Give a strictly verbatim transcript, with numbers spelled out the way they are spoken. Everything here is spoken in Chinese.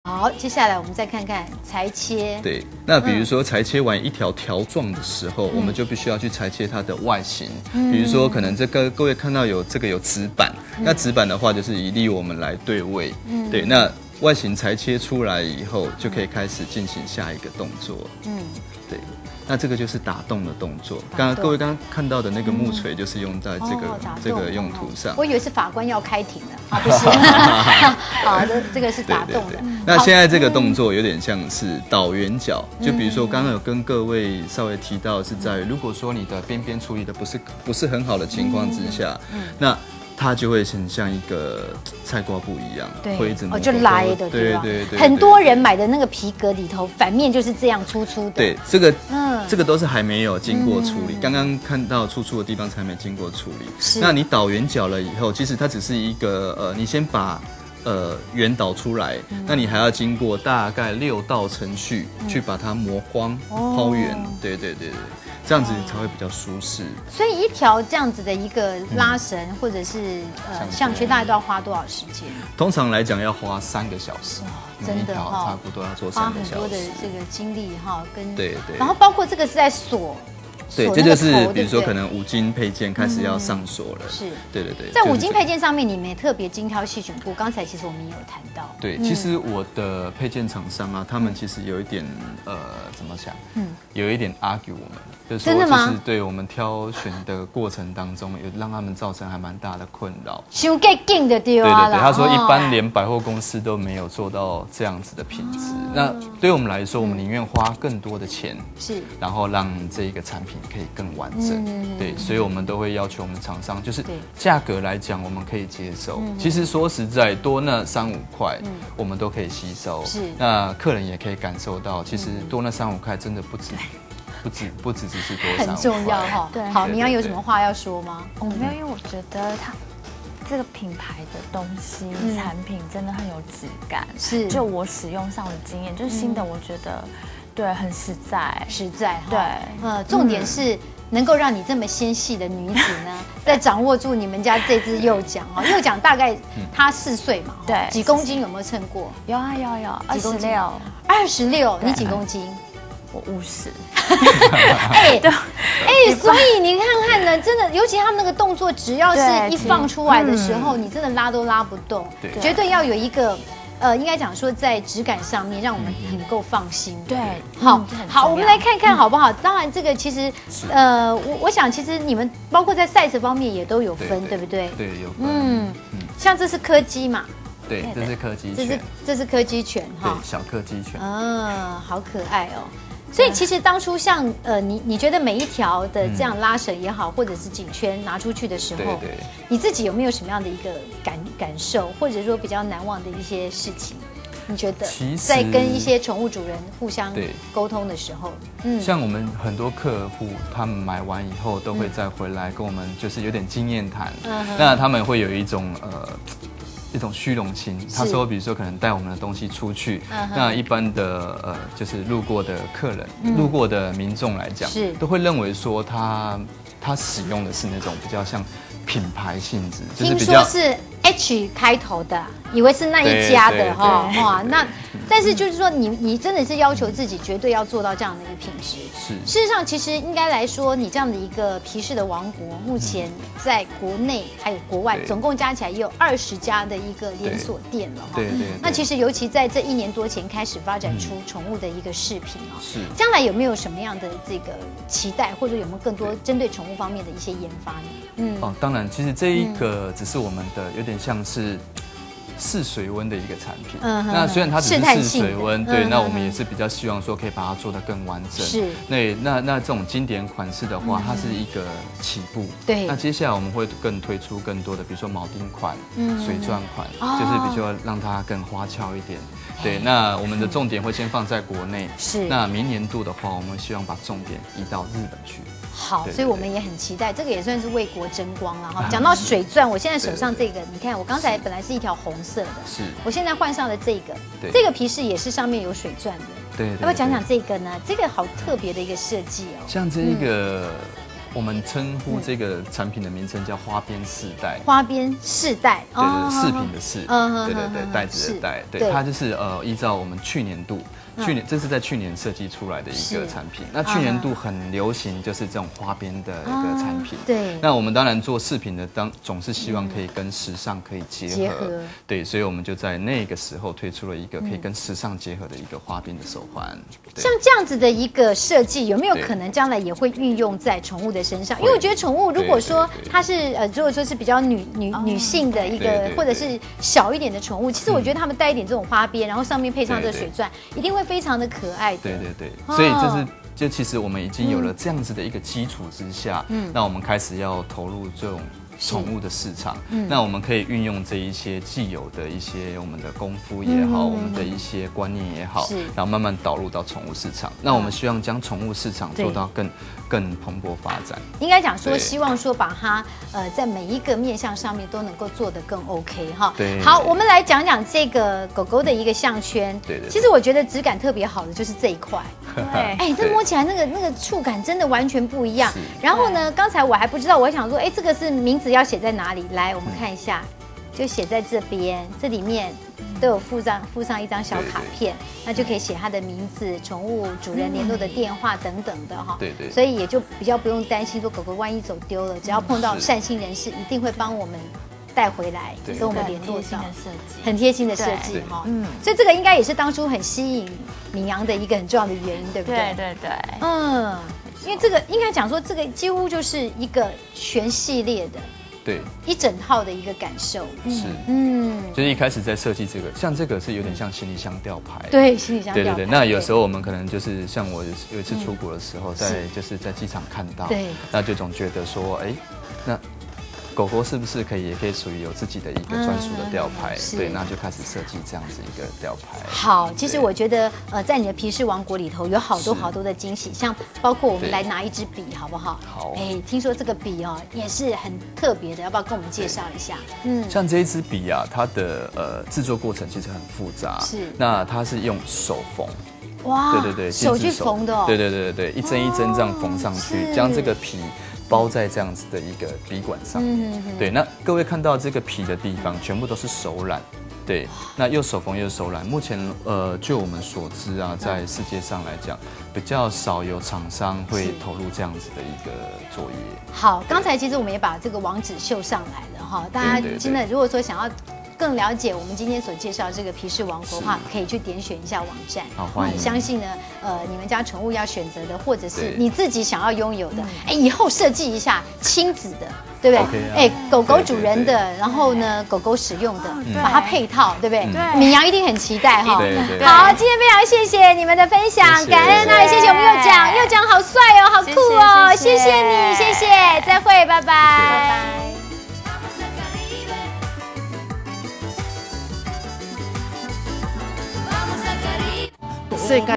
好，接下来我们再看看裁切。 对，那比如说裁切完一条条状的时候，嗯、我们就必须要去裁切它的外形。嗯、比如说，可能这个各位看到有这个有纸板，嗯、那纸板的话就是以利我们来对位。嗯、对，那外形裁切出来以后，就可以开始进行下一个动作。嗯，对。那这个就是打洞的动作。刚刚各位刚刚看到的那个木锤，就是用在这个、哦、这个用途上。 我以为是法官要开庭了，啊不是，好的，这个是打洞的。对对对， 那现在这个动作有点像是倒圆角，就比如说刚刚有跟各位稍微提到是在，如果说你的边边处理的不是不是很好的情况之下，那它就会很像一个菜瓜布一样，会一直哦就来的， 对对对。 很多人买的那个皮革里头，反面就是这样粗粗的。 对，这个嗯，这个都是还没有经过处理，刚刚看到粗粗的地方才没经过处理。是，那你倒圆角了以后，其实它只是一个呃，你先把呃圆导出来，那你还要经过大概六道程序去把它磨光、抛圆。对对对对。这样子才会比较舒适。 所以一条这样子的一个拉绳，嗯、或者是呃项圈，大概都要花多少时间？ 通常来讲要花三个小时， 真的哈， 差不多要做三个小时。 花很多的这个精力哈，跟对对。 然后包括这个是在锁。 对，这就是比如说可能五金配件开始要上锁了。是，对对对。 在五金配件上面，你们也特别精挑细选过。刚才其实我们也有谈到。 对，其实我的配件厂商啊，他们其实有一点呃，怎么讲？嗯，有一点 argue 我们，就是说就是对我们挑选的过程当中，有让他们造成还蛮大的困扰。 修改紧的对啊。对对对，他说一般连百货公司都没有做到这样子的品质。那对我们来说，我们宁愿花更多的钱，是，然后让这一个产品可以更完整，嗯、对，所以我们都会要求我们厂商，就是价格来讲，我们可以接受。嗯、其实说实在，多那三五块，嗯、我们都可以吸收。是，那客人也可以感受到，其实多那三五块真的不止，不止不止只是多三五块。 很重要哈。对，好，你要有什么话要说吗？ 哦，没有，因为我觉得它这个品牌的东西、嗯、产品真的很有质感。是，就我使用上的经验，就是新的，我觉得。对，很实在， 实在哈。 对， 呃，重点是能够让你这么纤细的女子呢，在掌握住你们家这只幼奖哈。幼奖大概她四岁嘛，对，几公斤有没有称过？ 有啊有有，二十六， 二十六，你几公斤？ 我五十。 哎，对，哎，所以你看看呢，真的，尤其他们那个动作，只要是一放出来的时候，你真的拉都拉不动，绝对要有一个。呃，应该讲说在质感上面，让我们很够放心。对，好，好，我们来看看好不好？当然，这个其实，呃，我我想其实你们包括在 size 方面也都有分，对不对？ 对，有分。 嗯，像这是柯基嘛？ 对，这是柯基犬。 这是这是柯基犬哈，对，小柯基犬。 嗯，好可爱哦。所以其实当初像呃你你觉得每一条的这样拉绳也好，或者是颈圈拿出去的时候，对对，你自己有没有什么样的一个感感受，或者说比较难忘的一些事情？你觉得在跟一些宠物主人互相沟通的时候， 嗯，像我们很多客户，他们买完以后都会再回来跟我们就是有点经验谈，嗯、那他们会有一种呃。一种虚荣心，他说，比如说可能带我们的东西出去，那一般的呃，就是路过的客人、嗯、路过的民众来讲，都会认为说他他使用的是那种比较像品牌性质，就是比较听说是 H 开头的，以为是那一家的哈，哇，那但是就是说你你真的是要求自己绝对要做到这样的一个品质。是，事实上其实应该来说，你这样的一个皮饰的王国，目前在国内还有国外，总共加起来也有二十家的一个连锁店了哈。对对。那其实尤其在这一年多前开始发展出宠物的一个饰品啊，是。将来有没有什么样的这个期待，或者有没有更多针对宠物方面的一些研发呢？ 嗯，哦，当然，其实这一个只是我们的有点像是试水温的一个产品。嗯，那虽然它只是试水温，对，那我们也是比较希望说可以把它做得更完整。是，那那那这种经典款式的话，它是一个起步。对，那接下来我们会更推出更多的，比如说铆钉款、水钻款，就是比较让它更花俏一点。对，那我们的重点会先放在国内。是，那明年度的话，我们希望把重点移到日本去。 好，所以我们也很期待，这个也算是为国争光了哈。讲到水钻，我现在手上这个，你看，我刚才本来是一条红色的，是，我现在换上了这个，这个皮饰也是上面有水钻的。对，要不要讲讲这个呢？这个好特别的一个设计哦。 像这一个。 我们称呼这个产品的名称叫花边饰带。 花边饰带， 对对，饰品的饰，对对对，袋子的袋，对，它就是呃依照我们去年度。去年这是在去年设计出来的一个产品。那去年度很流行就是这种花边的一个产品。对。那我们当然做饰品的当总是希望可以跟时尚可以结合。对，所以我们就在那个时候推出了一个可以跟时尚结合的一个花边的手环。 像这样子的一个设计，有没有可能将来也会运用在宠物的身上？因为我觉得宠物如果说它是呃，如果说是比较女女女性的一个，或者是小一点的宠物，其实我觉得它们带一点这种花边，然后上面配上这个水钻，一定会非常的可爱的。 对对对，所以这是就其实我们已经有了这样子的一个基础之下，嗯，那我们开始要投入这种宠物的市场，嗯，那我们可以运用这一些既有的一些我们的功夫也好，我们的一些观念也好，然后慢慢导入到宠物市场。那我们希望将宠物市场做到更更蓬勃发展。 应该讲说，希望说把它呃在每一个面向上面都能够做得更 OK 哈。对。好，我们来讲讲这个狗狗的一个项圈。对对。其实我觉得质感特别好的就是这一块。对。哎，这摸起来那个那个触感真的完全不一样。然后呢，刚才我还不知道，我还想说，哎，这个是名字要写在哪里？来，我们看一下，就写在这边，这里面都有附上附上一张小卡片，那就可以写它的名字、宠物主人联络的电话等等的哈。对对。所以也就比较不用担心说狗狗万一走丢了，只要碰到善心人士，一定会帮我们带回来，跟我们联络上。很贴心的设计哈。嗯。所以这个应该也是当初很吸引敏阳的一个很重要的原因，对不对？ 对对对。 嗯，因为这个应该讲说，这个几乎就是一个全系列的。对，一整套的一个感受是，嗯，就是一开始在设计这个，像这个是有点像行李箱吊牌， 对，行李箱吊牌， 对对对。那有时候我们可能就是像我有一次出国的时候，在就是在机场看到，对，那就总觉得说，哎，那狗狗是不是可以也可以属于有自己的一个专属的吊牌？对，那就开始设计这样子一个吊牌。 好，其实我觉得呃，在你的皮饰王国里头有好多好多的惊喜，像包括我们来拿一支笔，好不好？好。哎，听说这个笔哦也是很特别的，要不要跟我们介绍一下？ 嗯，像这一支笔啊，它的呃制作过程其实很复杂，是。那它是用手缝。哇，对对对， 手去缝的。 对对对对对，一针一针这样缝上去，将这个皮包在这样子的一个笔管上。嗯嗯。对，那各位看到这个皮的地方，全部都是手染。对，那又手缝又手染。目前呃，就我们所知啊，在世界上来讲，比较少有厂商会投入这样子的一个作业。 好，刚才其实我们也把这个网址秀上来了哈，大家真的如果说想要更了解我们今天所介绍这个皮饰王国的话，可以去点选一下网站。好，欢迎。相信呢，呃，你们家宠物要选择的，或者是你自己想要拥有的，哎，以后设计一下亲子的。对不对？哎，狗狗主人的，然后呢，狗狗使用的，把它配套，对不对？对，敏阳一定很期待哈。好，今天非常谢谢你们的分享，感恩啊，也谢谢我们佑奖，佑奖好帅哦，好酷哦，谢谢你，謝謝，再會，拜拜，拜拜。